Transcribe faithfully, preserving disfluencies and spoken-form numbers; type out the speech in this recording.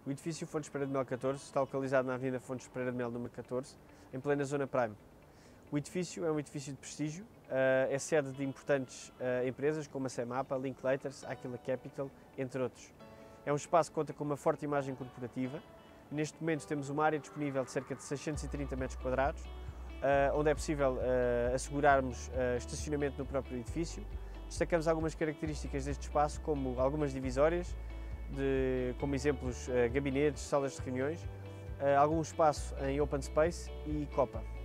O edifício Fontes Pereira de Mel catorze está localizado na Avenida Fontes Pereira de Mel número catorze, em plena zona Prime. O edifício é um edifício de prestígio, é sede de importantes empresas como a CEMAPA, Linklaters, Aquila Capital, entre outros. É um espaço que conta com uma forte imagem corporativa. Neste momento temos uma área disponível de cerca de seiscentos e trinta metros quadrados, onde é possível assegurarmos estacionamento no próprio edifício. Destacamos algumas características deste espaço, como algumas divisórias, de, como exemplos gabinetes, salas de reuniões, algum espaço em open space e copa.